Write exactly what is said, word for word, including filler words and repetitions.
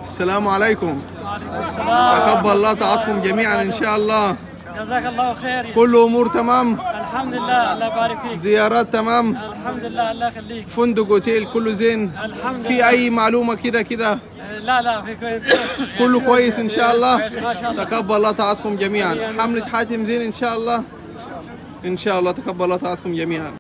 السلام عليكم. وعليكم السلام. تقبل الله طاعتكم جميعا ان شاء الله. جزاك الله خير. كل امور تمام؟ الحمد لله، الله يبارك فيك. زيارات تمام؟ الحمد لله، الله يخليك. فندق اوتيل كله زين؟ الحمد لله. في اي معلومه كده كده؟ لا لا، في كويس. كله كويس ان شاء الله. ما شاء الله. تقبل الله طاعتكم جميعا. حملة حاتم زين ان شاء الله. ان شاء الله تقبل الله طاعتكم جميعا.